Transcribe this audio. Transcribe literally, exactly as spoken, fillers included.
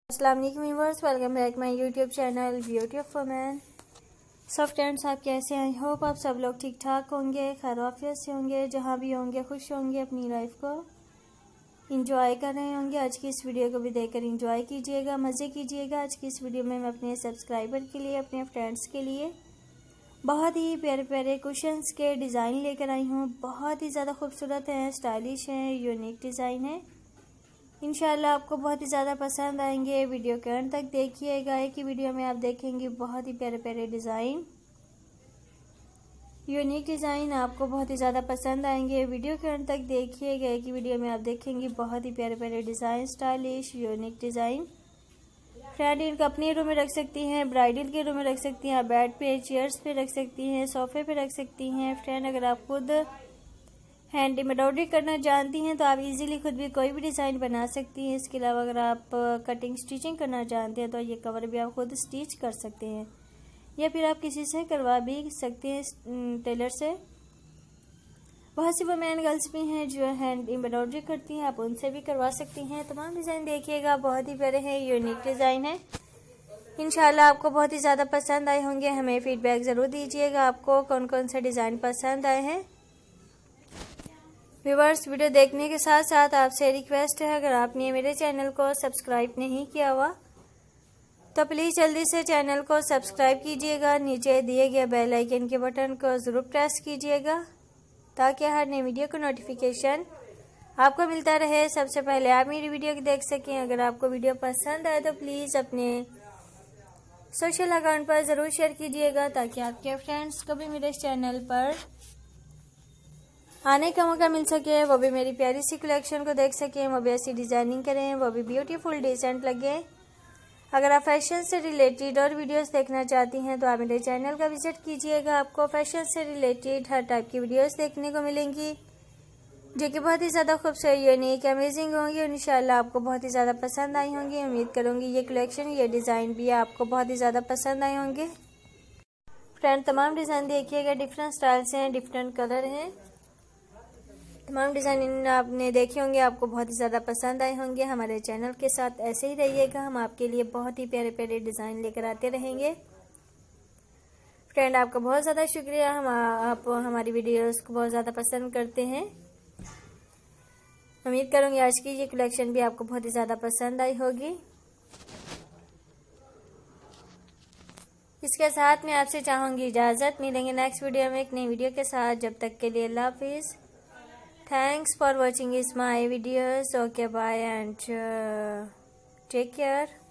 अस्सलाम वालेकुम viewers, welcome back my YouTube channel beauty of women. सब फ्रेंड्स, आप कैसे हैं? आई होप आप सब लोग ठीक ठाक होंगे, खैर आफियत से होंगे, जहाँ भी होंगे खुश होंगे, अपनी लाइफ को इंजॉय कर रहे होंगे। आज की इस वीडियो को भी देखकर इंजॉय कीजिएगा, मज़े कीजिएगा। आज की इस वीडियो में मैं अपने सब्सक्राइबर के लिए, अपने फ्रेंड्स के लिए बहुत ही प्यारे प्यारे कुशन्स के डिज़ाइन लेकर आई हूँ। बहुत ही ज़्यादा खूबसूरत हैं, स्टाइलिश हैं, यूनिक डिज़ाइन है। इंशाल्लाह आपको बहुत ही ज़्यादा पसंद आएंगे। वीडियो के अंत तक देखिएगा। एक ही वीडियो में आप देखेंगे बहुत ही प्यारे प्यारे डिज़ाइन, यूनिक डिज़ाइन आपको बहुत ही ज़्यादा पसंद आएंगे। वीडियो के अंत तक देखिएगा। एक ही वीडियो में आप देखेंगे बहुत ही प्यारे प्यारे design, stylish unique design. Friend, इनको अपने रूम में रख सकती हैं, ब्राइडल के रूम में रख सकती हैं, बेड पे, चेयर्स पे रख सकती हैं, सोफे पे रख सकती हैं। फ्रेंड, अगर आप खुद हैंड एम्ब्रॉयडरी करना जानती हैं तो आप इजीली खुद भी कोई भी डिज़ाइन बना सकती हैं। इसके अलावा अगर आप कटिंग स्टिचिंग करना जानते हैं तो ये कवर भी आप खुद स्टिच कर सकते हैं, या फिर आप किसी से करवा भी सकते हैं, टेलर से। बहुत सी वुमेन गर्ल्स भी हैं जो हैंड एम्ब्रॉयडरी करती हैं, आप उनसे भी करवा सकती हैं। तमाम डिज़ाइन देखिएगा, बहुत ही प्यारे हैं, यूनिक डिज़ाइन है। इंशाल्लाह आपको बहुत ही ज़्यादा पसंद आए होंगे। हमें फीडबैक ज़रूर दीजिएगा आपको कौन कौन से डिज़ाइन पसंद आए हैं। व्यूअर्स, वीडियो देखने के साथ साथ आपसे रिक्वेस्ट है, अगर आपने मेरे चैनल को सब्सक्राइब नहीं किया हुआ तो प्लीज़ जल्दी से चैनल को सब्सक्राइब कीजिएगा। नीचे दिए गए बेल आइकन के बटन को ज़रूर प्रेस कीजिएगा ताकि हर नई वीडियो का नोटिफिकेशन आपको मिलता रहे। सबसे पहले आप मेरी वीडियो को देख सकें। अगर आपको वीडियो पसंद आए तो प्लीज़ अपने सोशल अकाउंट पर ज़रूर शेयर कीजिएगा ताकि आपके फ्रेंड्स को भी मेरे चैनल पर आने का मौका मिल सके, वो भी मेरी प्यारी सी कलेक्शन को देख सकें, वो भी ऐसी डिज़ाइनिंग करें, वो भी ब्यूटीफुल डिसेंट लगे। अगर आप फैशन से रिलेटेड और वीडियोस देखना चाहती हैं तो आप मेरे चैनल का विजिट कीजिएगा। आपको फैशन से रिलेटेड हर टाइप की वीडियोस देखने को मिलेंगी जो कि बहुत ही ज़्यादा खूबसूरत, यूनिक, अमेजिंग होंगी। इंशाल्लाह आपको बहुत ही ज़्यादा पसंद आई होंगी। उम्मीद करूँगी ये कलेक्शन, ये डिज़ाइन भी आपको बहुत ही ज़्यादा पसंद आए होंगे। फ्रेंड, तमाम डिज़ाइन देखिएगा, डिफरेंट स्टाइल्स हैं, डिफरेंट कलर हैं। तमाम डिज़ाइन आपने देखे होंगे, आपको बहुत ही ज़्यादा पसंद आए होंगे। हमारे चैनल के साथ ऐसे ही रहिएगा, हम आपके लिए बहुत ही प्यारे प्यारे डिज़ाइन लेकर आते रहेंगे। फ्रेंड, आपका बहुत ज़्यादा शुक्रिया, हम आप हमारी वीडियोस को बहुत ज़्यादा पसंद करते हैं। उम्मीद करूँगी आज की ये कलेक्शन भी आपको बहुत ही ज़्यादा पसंद आई होगी। इसके साथ मैं आपसे चाहूँगी इजाज़त। मिलेंगे नेक्स्ट वीडियो में एक नई वीडियो के साथ। जब तक के लिए अल्लाह हाफिज़। Thanks for watching is my videos. Okay, bye and uh, take care.